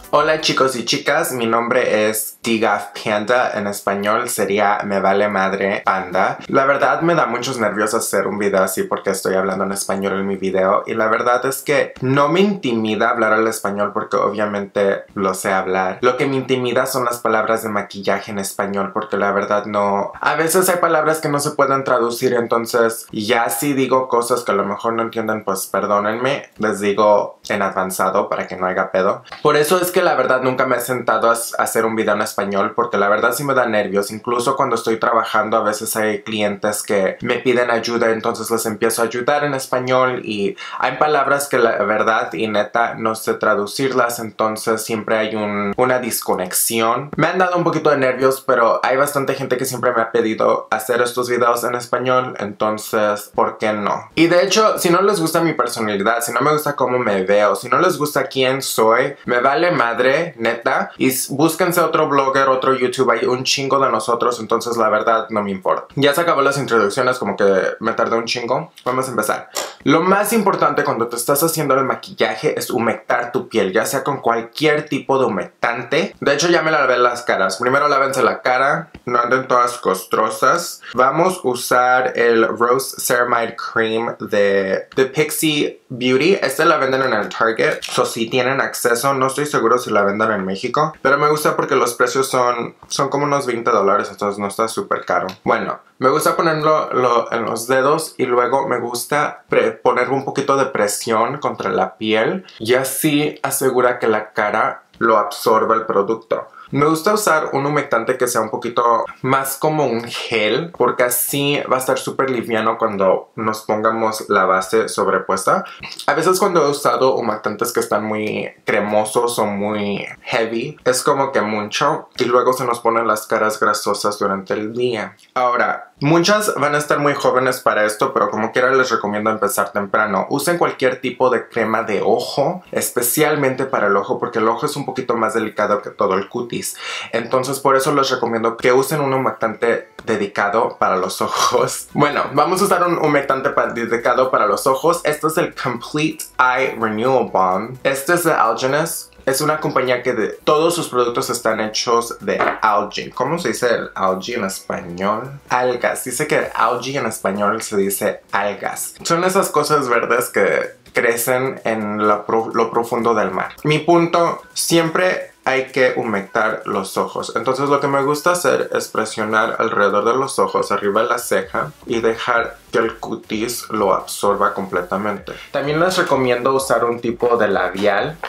Hola chicos y chicas, mi nombre es Tigaf Panda, en español sería Me Vale Madre Panda. La verdad me da muchos nervios hacer un video así porque estoy hablando en español en mi video y la verdad es que no me intimida hablar el español porque obviamente lo sé hablar. Lo que me intimida son las palabras de maquillaje en español porque la verdad no... A veces hay palabras que no se pueden traducir, entonces ya si digo cosas que a lo mejor no entienden, pues perdónenme, les digo en avanzado para que no haya pedo. Por eso es que la verdad nunca me he sentado a hacer un video en español porque la verdad sí me da nervios. Incluso cuando estoy trabajando a veces hay clientes que me piden ayuda, entonces les empiezo a ayudar en español y hay palabras que la verdad y neta no sé traducirlas, entonces siempre hay una desconexión. Me han dado un poquito de nervios, pero hay bastante gente que siempre me ha pedido hacer estos videos en español, entonces ¿por qué no? Y de hecho, si no les gusta mi personalidad, si no me gusta cómo me veo, si no les gusta quién soy, me vale madre, neta, y búsquense otro blogger, otro youtuber, hay un chingo de nosotros, entonces la verdad no me importa. Ya se acabó las introducciones, como que me tardé un chingo. Vamos a empezar. Lo más importante cuando te estás haciendo el maquillaje es humectar tu piel, ya sea con cualquier tipo de humectante. De hecho ya me lavé las caras. Primero lávense la cara, no anden todas costrosas. Vamos a usar el Rose Ceramide Cream de Pixie Beauty. Este la venden en el Target, so si tienen acceso, no estoy seguro si la venden en México, pero me gusta porque los precios son como unos $20, entonces no está súper caro. Bueno, me gusta ponerlo en los dedos y luego me gusta poner un poquito de presión contra la piel y así asegura que la cara lo absorba el producto. Me gusta usar un humectante que sea un poquito más como un gel, porque así va a estar súper liviano cuando nos pongamos la base sobrepuesta. A veces cuando he usado humectantes que están muy cremosos o muy heavy, es como que mucho y luego se nos ponen las caras grasosas durante el día. Ahora, muchas van a estar muy jóvenes para esto, pero como quiera les recomiendo empezar temprano. Usen cualquier tipo de crema de ojo, especialmente para el ojo, porque el ojo es un poquito más delicado que todo el cutis. Entonces por eso les recomiendo que usen un humectante dedicado para los ojos. Bueno, vamos a usar un humectante dedicado para los ojos. Este es el Complete Eye Renewal Balm. Este es de Algenist. Es una compañía que todos sus productos están hechos de algae. ¿Cómo se dice el algae en español? Algas. Dice que algae en español se dice algas. Son esas cosas verdes que crecen en lo profundo del mar. Mi punto, siempre hay que humectar los ojos. Entonces lo que me gusta hacer es presionar alrededor de los ojos, arriba de la ceja, y dejar que el cutis lo absorba completamente. También les recomiendo usar un tipo de labial.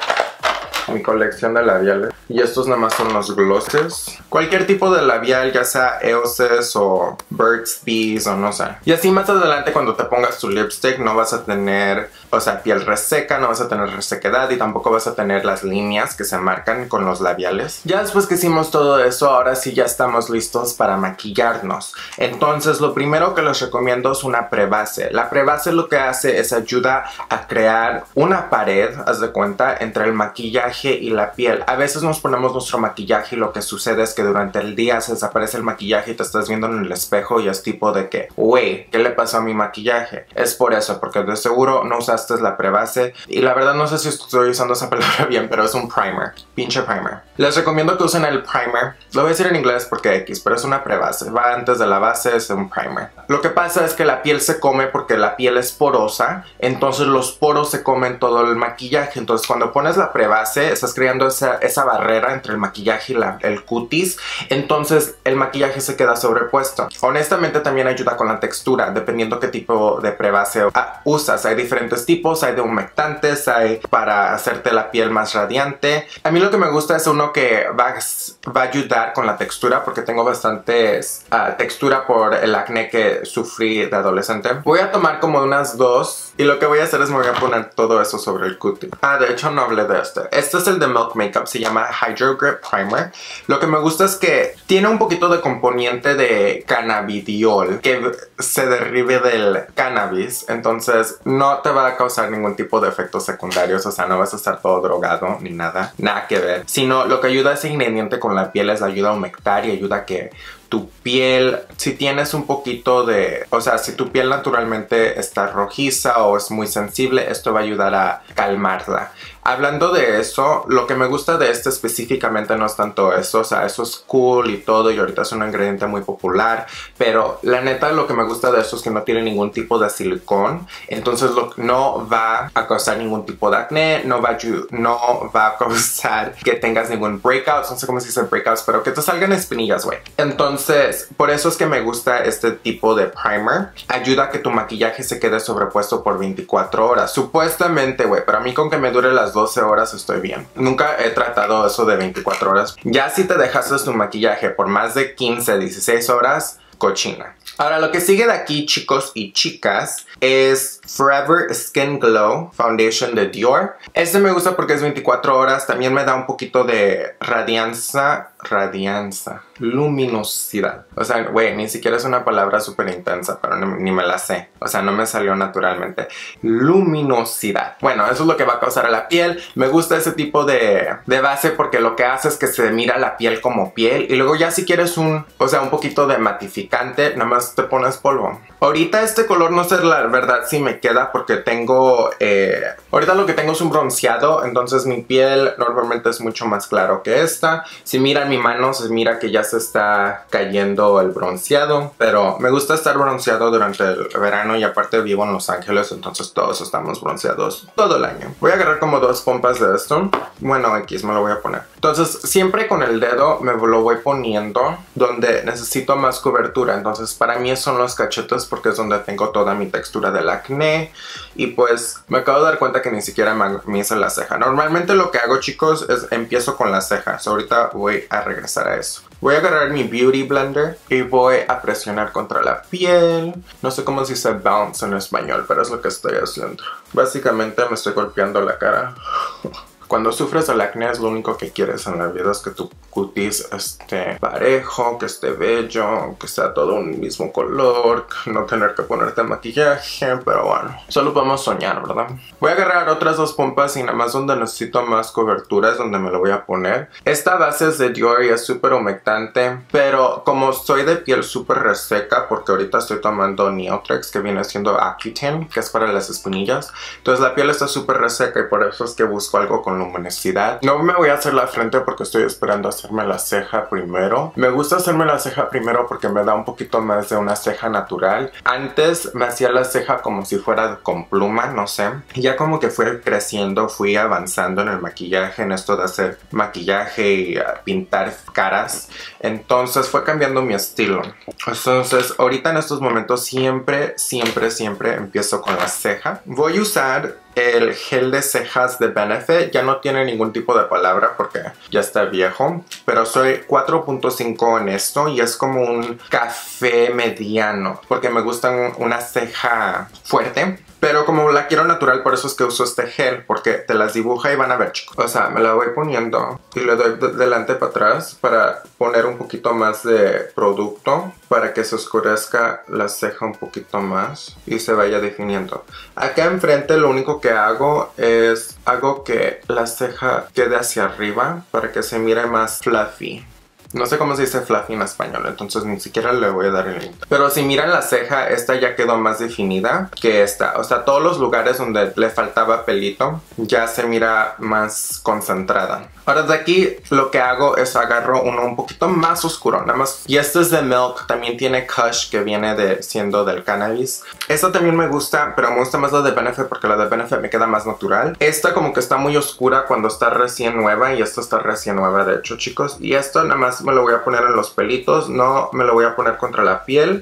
Mi colección de labiales. Y estos nada más son los glosses. Cualquier tipo de labial, ya sea Eoses o Burt's Bees o no sé. Y así más adelante cuando te pongas tu lipstick no vas a tener, o sea, piel reseca, no vas a tener resequedad y tampoco vas a tener las líneas que se marcan con los labiales. Ya después que hicimos todo eso, ahora sí ya estamos listos para maquillarnos. Entonces lo primero que les recomiendo es una prebase. La prebase lo que hace es ayuda a crear una pared, haz de cuenta, entre el maquillaje y la piel. A veces nos ponemos nuestro maquillaje y lo que sucede es que durante el día se desaparece el maquillaje y te estás viendo en el espejo y es tipo de que, wey, ¿qué le pasó a mi maquillaje? Es por eso, porque de seguro no usaste la prebase y la verdad no sé si estoy usando esa palabra bien, pero es un primer, pinche primer. Les recomiendo que usen el primer, lo voy a decir en inglés porque X, pero es una prebase, va antes de la base, es un primer. Lo que pasa es que la piel se come porque la piel es porosa, entonces los poros se comen todo el maquillaje, entonces cuando pones la prebase estás creando esa barrera entre el maquillaje y el cutis, entonces el maquillaje se queda sobrepuesto. Honestamente también ayuda con la textura, dependiendo qué tipo de prebase usas. Hay diferentes tipos, hay de humectantes, hay para hacerte la piel más radiante. A mí lo que me gusta es uno que va a ayudar con la textura, porque tengo bastante textura por el acné que sufrí de adolescente. Voy a tomar como unas 2 y lo que voy a hacer es me voy a poner todo eso sobre el cutis. De hecho no hablé de este. Este es el de Milk Makeup, se llama Hydro Grip Primer. Lo que me gusta es que tiene un poquito de componente de cannabidiol que se derive del cannabis, entonces no te va a causar ningún tipo de efectos secundarios, o sea, no vas a estar todo drogado ni nada que ver, sino lo que ayuda a ese ingrediente con la piel es ayuda a humectar y ayuda a que tu piel, si tienes un poquito de, o sea, si tu piel naturalmente está rojiza o es muy sensible, esto va a ayudar a calmarla. Hablando de eso, lo que me gusta de este específicamente no es tanto eso, o sea, eso es cool y todo, y ahorita es un ingrediente muy popular, pero la neta lo que me gusta de esto es que no tiene ningún tipo de silicón, entonces no va a causar ningún tipo de acné, no va a causar que tengas ningún breakout, no sé cómo se dice breakouts, pero que te salgan espinillas, güey. Entonces, por eso es que me gusta este tipo de primer, ayuda a que tu maquillaje se quede sobrepuesto por 24 horas, supuestamente, güey, pero a mí con que me dure las 12 horas estoy bien. Nunca he tratado eso de 24 horas. Ya si te dejaste tu maquillaje por más de 15, 16 horas, cochina. Ahora lo que sigue de aquí, chicos y chicas, es Forever Skin Glow Foundation de Dior. Este me gusta porque es 24 horas. También me da un poquito de luminosidad. O sea, güey, ni siquiera es una palabra súper intensa, pero ni me la sé. O sea, no me salió naturalmente. Luminosidad. Bueno, eso es lo que va a causar a la piel. Me gusta ese tipo de base porque lo que hace es que se mira la piel como piel. Y luego ya si quieres un poquito de matificante, nada más te pones polvo. Ahorita este color no sé la verdad si me queda porque tengo... ahorita lo que tengo es un bronceado, entonces mi piel normalmente es mucho más claro que esta. Si miran mi mano, se mira que ya se está cayendo el bronceado, pero me gusta estar bronceado durante el verano y aparte vivo en Los Ángeles, entonces todos estamos bronceados todo el año. Voy a agarrar como 2 pompas de esto. Bueno, X me lo voy a poner. Entonces siempre con el dedo me lo voy poniendo donde necesito más cobertura. Entonces para mí son los cachetes porque es donde tengo toda mi textura del acné. Y pues me acabo de dar cuenta que ni siquiera me hice la ceja. Normalmente lo que hago, chicos, es empiezo con las cejas. Ahorita voy a regresar a eso. Voy a agarrar mi Beauty Blender y voy a presionar contra la piel. No sé cómo se dice bounce en español, pero es lo que estoy haciendo. Básicamente me estoy golpeando la cara. Cuando sufres del acné es lo único que quieres en la vida, es que tu cutis esté parejo, que esté bello, que sea todo un mismo color, no tener que ponerte maquillaje, pero bueno, solo podemos soñar, ¿verdad? Voy a agarrar otras 2 pompas y nada más donde necesito más cobertura es donde me lo voy a poner. Esta base es de Dior y es súper humectante, pero como soy de piel súper reseca, porque ahorita estoy tomando Neotrex, que viene siendo Accutane, que es para las espinillas, entonces la piel está súper reseca y por eso es que busco algo con luminosidad. No me voy a hacer la frente porque estoy esperando hacerme la ceja primero. Me gusta hacerme la ceja primero porque me da un poquito más de una ceja natural. Antes me hacía la ceja como si fuera con pluma, no sé. Y ya como que fui creciendo, fui avanzando en el maquillaje, en esto de hacer maquillaje y pintar caras. Entonces fue cambiando mi estilo. Entonces ahorita en estos momentos siempre empiezo con la ceja. Voy a usar el gel de cejas de Benefit. Ya no tiene ningún tipo de palabra porque ya está viejo, pero soy 4.5 en esto y es como un café mediano porque me gustan una ceja fuerte. Pero como la quiero natural, por eso es que uso este gel, porque te las dibuja y van a ver, chicos. O sea, me la voy poniendo y le doy de delante para atrás para poner un poquito más de producto para que se oscurezca la ceja un poquito más y se vaya definiendo. Acá enfrente lo único que hago es que la ceja quede hacia arriba para que se mire más fluffy. No sé cómo se dice fluffy en español, entonces ni siquiera le voy a dar el link. Pero si miran la ceja, esta ya quedó más definida que esta. O sea, todos los lugares donde le faltaba pelito ya se mira más concentrada. Ahora de aquí lo que hago es agarro uno un poquito más oscuro, nada más. Y este es de Milk, también tiene Kush que viene siendo del cannabis. Esta también me gusta, pero me gusta más la de Benefit porque la de Benefit me queda más natural. Esta como que está muy oscura cuando está recién nueva y esta está recién nueva de hecho, chicos. Y esto nada más me lo voy a poner en los pelitos, no me lo voy a poner contra la piel.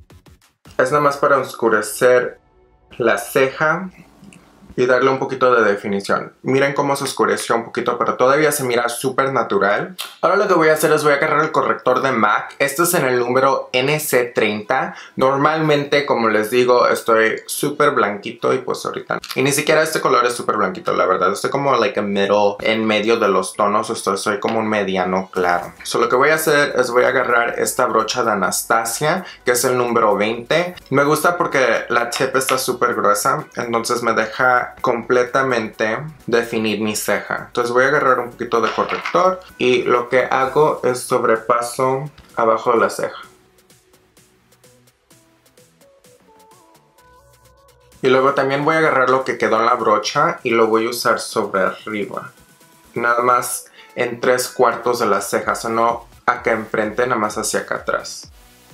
Es nada más para oscurecer la ceja y darle un poquito de definición. Miren cómo se oscureció un poquito, pero todavía se mira súper natural. Ahora lo que voy a hacer es voy a agarrar el corrector de MAC. Este es en el número NC30. Normalmente, como les digo, estoy súper blanquito y pues ahorita... Y ni siquiera este color es súper blanquito, la verdad. Estoy como like a middle, en medio de los tonos. Soy como un mediano claro. So, lo que voy a hacer es voy a agarrar esta brocha de Anastasia, que es el número 20. Me gusta porque la tip está súper gruesa, entonces me deja completamente definir mi ceja. Entonces voy a agarrar un poquito de corrector y lo que hago es sobrepaso abajo de la ceja. Y luego también voy a agarrar lo que quedó en la brocha y lo voy a usar sobre arriba. Nada más en 3/4 de las cejas, o no acá enfrente, nada más hacia acá atrás.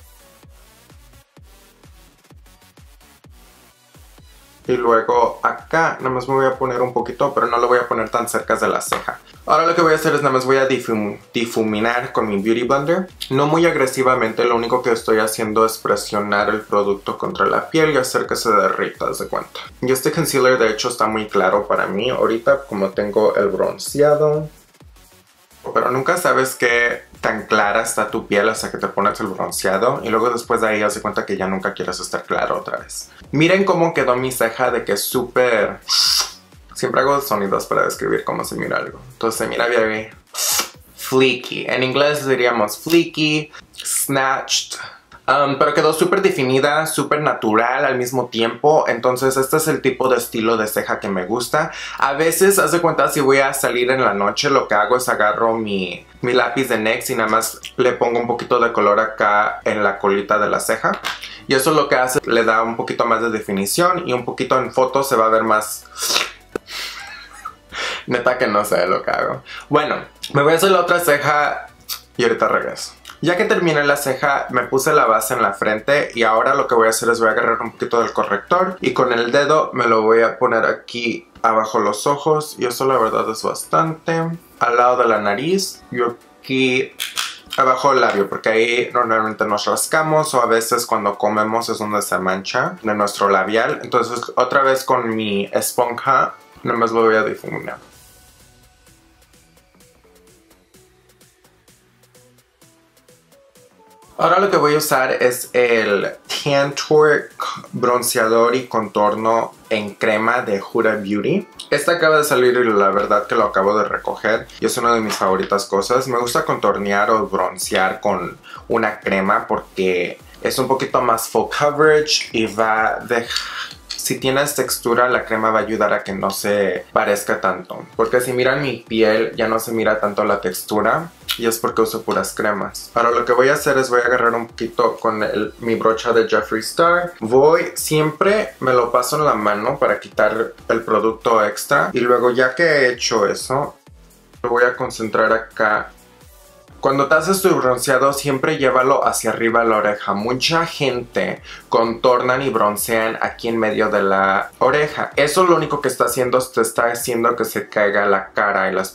Y luego acá nada más me voy a poner un poquito, pero no lo voy a poner tan cerca de la ceja. Ahora lo que voy a hacer es nada más voy a difuminar con mi Beauty Blender. No muy agresivamente, lo único que estoy haciendo es presionar el producto contra la piel y hacer que se derrita, haz de cuenta. Y este concealer de hecho está muy claro para mí ahorita, como tengo el bronceado. Pero nunca sabes qué tan clara está tu piel hasta que te pones el bronceado y luego después de ahí haz de cuenta que ya nunca quieres estar claro otra vez. Miren cómo quedó mi ceja de que es súper... Siempre hago sonidos para describir cómo se mira algo. Entonces se mira bien fleeky. En inglés diríamos fleeky, snatched. Pero quedó súper definida, súper natural al mismo tiempo. Entonces este es el tipo de estilo de ceja que me gusta. A veces, haz de cuenta, si voy a salir en la noche, lo que hago es agarro mi lápiz de NYX y nada más le pongo un poquito de color acá en la colita de la ceja. Y eso lo que hace, le da un poquito más de definición y un poquito en fotos se va a ver más... Neta que no sé lo que hago. Bueno, me voy a hacer la otra ceja y ahorita regreso. Ya que terminé la ceja, me puse la base en la frente y ahora lo que voy a hacer es voy a agarrar un poquito del corrector y con el dedo me lo voy a poner aquí abajo los ojos y eso la verdad es bastante. Al lado de la nariz y aquí abajo el labio, porque ahí normalmente nos rascamos o a veces cuando comemos es donde se mancha de nuestro labial. Entonces otra vez con mi esponja nada más lo voy a difuminar. Ahora lo que voy a usar es el Tantour bronceador y contorno en crema de Huda Beauty. Este acaba de salir y la verdad que lo acabo de recoger y es una de mis favoritas cosas. Me gusta contornear o broncear con una crema porque es un poquito más full coverage y va de... Si tienes textura, la crema va a ayudar a que no se parezca tanto. Porque si miran mi piel, ya no se mira tanto la textura. Y es porque uso puras cremas. Ahora lo que voy a hacer es voy a agarrar un poquito con mi brocha de Jeffree Star. Siempre me lo paso en la mano para quitar el producto extra. Y luego ya que he hecho eso, lo voy a concentrar acá. Cuando te haces tu bronceado siempre llévalo hacia arriba de la oreja. Mucha gente contornan y broncean aquí en medio de la oreja. Eso lo único que está haciendo es te está haciendo que se caiga la cara y las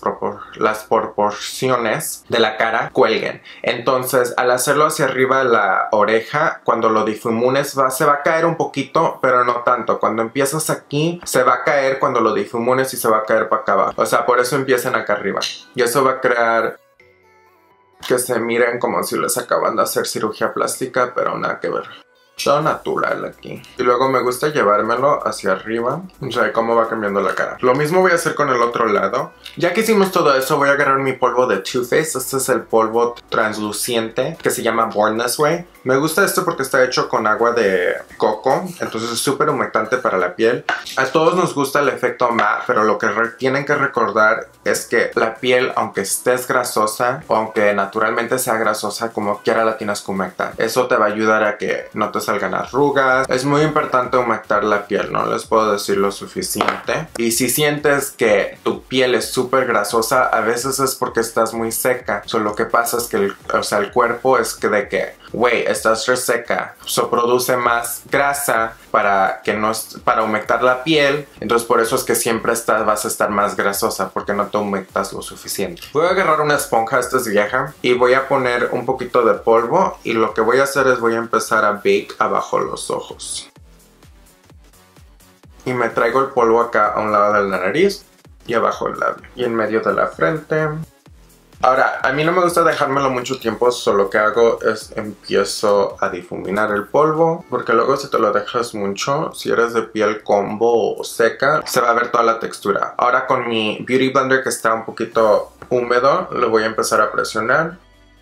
proporciones de la cara cuelguen. Entonces al hacerlo hacia arriba de la oreja, cuando lo difumunes se va a caer un poquito, pero no tanto. Cuando empiezas aquí se va a caer cuando lo difumunes y se va a caer para acá abajo. O sea, por eso empiezan acá arriba. Y eso va a crear... que se miren como si les acaban de hacer cirugía plástica, pero nada que ver. Todo natural aquí. Y luego me gusta llevármelo hacia arriba. O sea, cómo va cambiando la cara. Lo mismo voy a hacer con el otro lado. Ya que hicimos todo eso, voy a agarrar mi polvo de Too Faced. Este es el polvo transluciente que se llama Born This Way. Me gusta esto porque está hecho con agua de coco. Entonces es súper humectante para la piel. A todos nos gusta el efecto matte, pero lo que tienen que recordar es que la piel, aunque estés grasosa o aunque naturalmente sea grasosa, como quiera la tienes que humectar. Eso te va a ayudar a que no te salgan arrugas. Es muy importante humectar la piel, no les puedo decir lo suficiente. Y si sientes que tu piel es súper grasosa, a veces es porque estás muy seca. Lo que pasa es que el cuerpo es que de que, güey, estás reseca. Produce más grasa para humectar la piel. Entonces por eso es que siempre vas a estar más grasosa porque no te humectas lo suficiente. Voy a agarrar una esponja, esta es vieja, y voy a poner un poquito de polvo y lo que voy a hacer es voy a empezar a bake abajo los ojos. Y me traigo el polvo acá a un lado de la nariz y abajo el labio y en medio de la frente. Ahora, a mí no me gusta dejármelo mucho tiempo, solo lo que hago es empiezo a difuminar el polvo, porque luego si te lo dejas mucho, si eres de piel combo o seca, se va a ver toda la textura. Ahora con mi Beauty Blender que está un poquito húmedo, lo voy a empezar a presionar.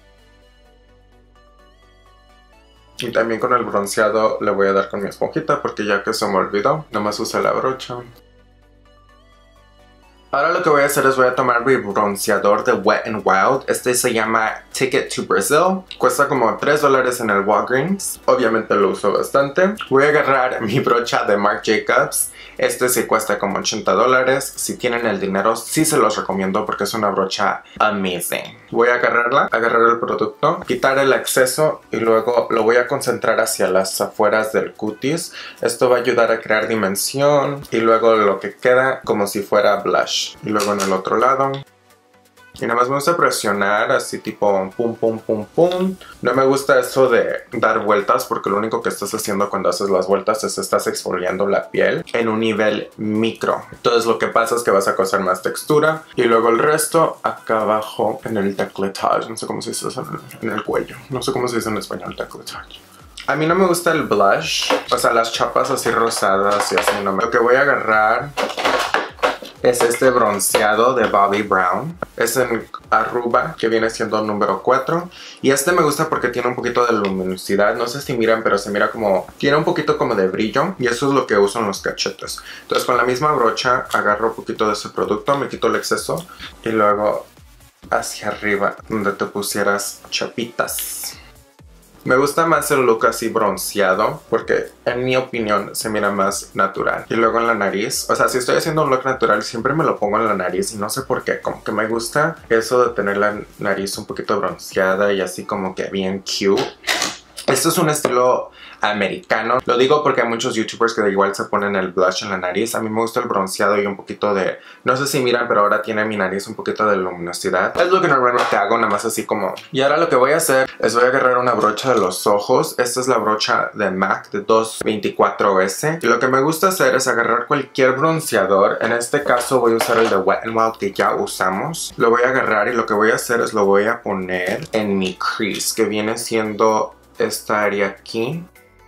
Y también con el bronceado le voy a dar con mi esponjita, porque ya que se me olvidó, nomás usé la brocha. Ahora lo que voy a hacer es voy a tomar mi bronceador de Wet n Wild. Este se llama Ticket to Brazil. Cuesta como $3 en el Walgreens. Obviamente lo uso bastante. Voy a agarrar mi brocha de Marc Jacobs. Este sí cuesta como $80. Si tienen el dinero, sí se los recomiendo porque es una brocha amazing. Voy a agarrarla, agarrar el producto, quitar el exceso y luego lo voy a concentrar hacia las afueras del cutis. Esto va a ayudar a crear dimensión y luego lo que queda como si fuera blush. Y luego en el otro lado. Y nada más me gusta presionar así tipo pum pum pum pum. No me gusta eso de dar vueltas porque lo único que estás haciendo cuando haces las vueltas es estás exfoliando la piel en un nivel micro. Entonces lo que pasa es que vas a causar más textura. Y luego el resto acá abajo en el décolletage. No sé cómo se dice eso en el cuello. No sé cómo se dice en español décolletage. A mí no me gusta el blush. O sea, las chapas así rosadas y así no me... Lo que voy a agarrar es este bronceado de Bobbi Brown. Es en Aruba, que viene siendo número 4. Y este me gusta porque tiene un poquito de luminosidad. No sé si miran, pero se mira como... Tiene un poquito como de brillo. Y eso es lo que uso en los cachetes. Entonces con la misma brocha agarro un poquito de ese producto. Me quito el exceso. Y luego hacia arriba, donde te pusieras chapitas. Me gusta más el look así bronceado porque en mi opinión se mira más natural. Y luego en la nariz, o sea, si estoy haciendo un look natural siempre me lo pongo en la nariz y no sé por qué, como que me gusta eso de tener la nariz un poquito bronceada y así como que bien cute. Esto es un estilo americano. Lo digo porque hay muchos youtubers que de igual se ponen el blush en la nariz. A mí me gusta el bronceado y un poquito de... No sé si miran, pero ahora tiene mi nariz un poquito de luminosidad. Es lo que normalmente hago, nada más así como... Y ahora lo que voy a hacer es voy a agarrar una brocha de los ojos. Esta es la brocha de MAC de 224S. Y lo que me gusta hacer es agarrar cualquier bronceador. En este caso voy a usar el de Wet n Wild que ya usamos. Lo voy a agarrar y lo que voy a hacer es lo voy a poner en mi crease, que viene siendo esta área aquí.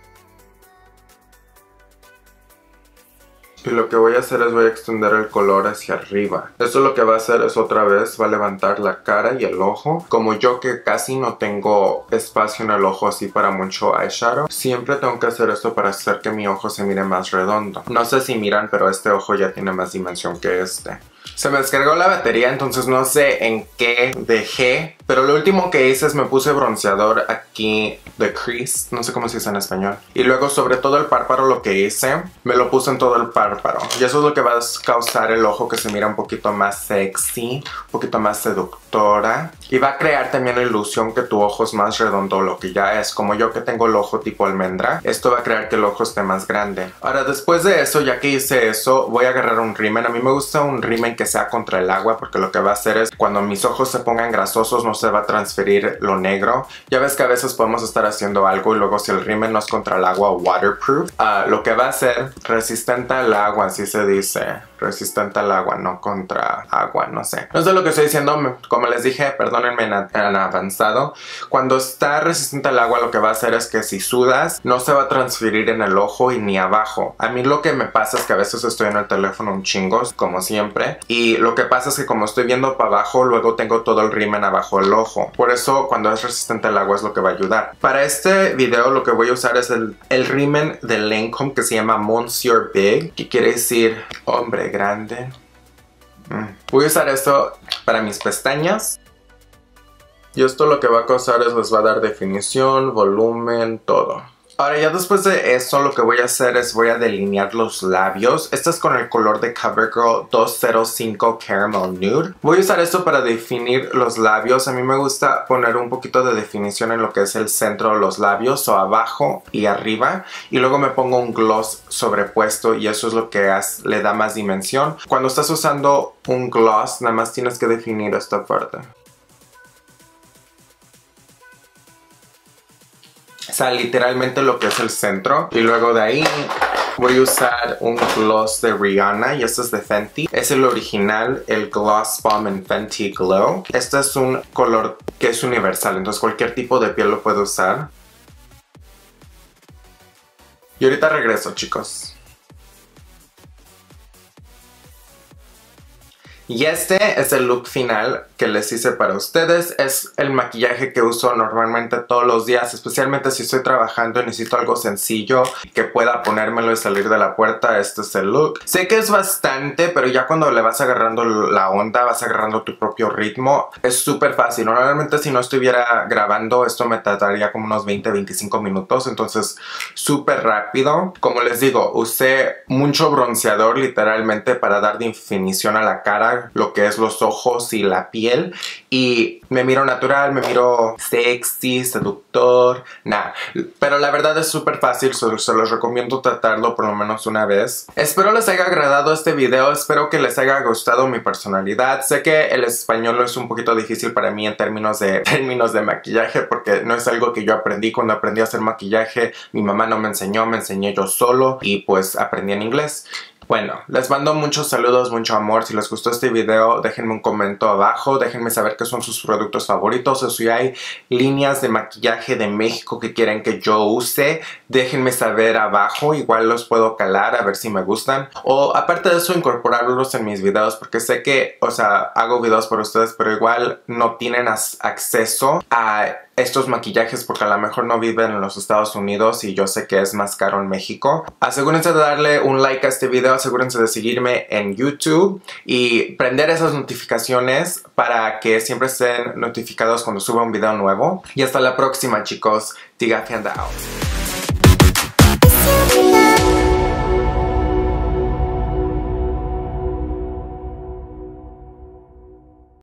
Y lo que voy a hacer es voy a extender el color hacia arriba. Esto lo que va a hacer es otra vez va a levantar la cara y el ojo. Como yo que casi no tengo espacio en el ojo así para mucho eyeshadow, siempre tengo que hacer esto para hacer que mi ojo se mire más redondo. No sé si miran, pero este ojo ya tiene más dimensión que este. Se me descargó la batería, entonces no sé en qué dejé. Pero lo último que hice es me puse bronceador aquí de crease. No sé cómo se dice en español. Y luego sobre todo el párpado lo que hice, me lo puse en todo el párpado. Y eso es lo que va a causar el ojo que se mira un poquito más sexy, un poquito más seductora. Y va a crear también la ilusión que tu ojo es más redondo, lo que ya es. Como yo que tengo el ojo tipo almendra, esto va a crear que el ojo esté más grande. Ahora después de eso, ya que hice eso, voy a agarrar un rímel. A mí me gusta un rímel que sea contra el agua porque lo que va a hacer es cuando mis ojos se pongan grasosos no se va a transferir lo negro. Ya ves que a veces podemos estar haciendo algo y luego si el rímel no es contra el agua waterproof, lo que va a ser resistente al agua, así se dice. Resistente al agua, no contra agua, no sé. No sé lo que estoy diciendo, como les dije, perdónenme en avanzado. Cuando está resistente al agua lo que va a hacer es que si sudas no se va a transferir en el ojo y ni abajo. A mí lo que me pasa es que a veces estoy en el teléfono un chingo, como siempre. Y lo que pasa es que como estoy viendo para abajo, luego tengo todo el rímel abajo del ojo. Por eso cuando es resistente al agua es lo que va a ayudar. Para este video lo que voy a usar es el rímel de Lancome que se llama Monsieur Big, que quiere decir hombre grande. Voy a usar esto para mis pestañas. Y esto lo que va a causar es les va a dar definición, volumen, todo. Ahora ya después de eso lo que voy a hacer es voy a delinear los labios. Este es con el color de CoverGirl 205 Caramel Nude. Voy a usar esto para definir los labios. A mí me gusta poner un poquito de definición en lo que es el centro de los labios, o abajo y arriba. Y luego me pongo un gloss sobrepuesto y eso es lo que le da más dimensión. Cuando estás usando un gloss nada más tienes que definir esta parte. O sea, literalmente lo que es el centro. Y luego de ahí voy a usar un gloss de Rihanna. Y este es de Fenty. Es el original, el Gloss Bomb en Fenty Glow. Este es un color que es universal. Entonces cualquier tipo de piel lo puede usar. Y ahorita regreso, chicos. Y este es el look final que les hice para ustedes. Es el maquillaje que uso normalmente todos los días, especialmente si estoy trabajando y necesito algo sencillo que pueda ponérmelo y salir de la puerta. Este es el look. Sé que es bastante, pero ya cuando le vas agarrando la onda, vas agarrando tu propio ritmo. Es súper fácil. Normalmente si no estuviera grabando, esto me tardaría como unos 20-25 minutos, entonces súper rápido. Como les digo, usé mucho bronceador literalmente para dar definición a la cara, lo que es los ojos y la piel, y me miro natural, me miro sexy, seductor, nada. Pero la verdad es súper fácil, se los recomiendo tratarlo por lo menos una vez. Espero les haya agradado este video, espero que les haya gustado mi personalidad. Sé que el español es un poquito difícil para mí en términos de maquillaje, porque no es algo que yo aprendí. Cuando aprendí a hacer maquillaje, mi mamá no me enseñó, me enseñé yo solo y pues aprendí en inglés. Bueno, les mando muchos saludos, mucho amor. Si les gustó este video, déjenme un comentario abajo. Déjenme saber qué son sus productos favoritos. O si hay líneas de maquillaje de México que quieren que yo use, déjenme saber abajo. Igual los puedo calar a ver si me gustan. O aparte de eso, incorporarlos en mis videos. Porque sé que, o sea, hago videos para ustedes, pero igual no tienen acceso a estos maquillajes porque a lo mejor no viven en los Estados Unidos y yo sé que es más caro en México. Asegúrense de darle un like a este video, asegúrense de seguirme en YouTube y prender esas notificaciones para que siempre estén notificados cuando suba un video nuevo. Y hasta la próxima, chicos. Tiga Panda out.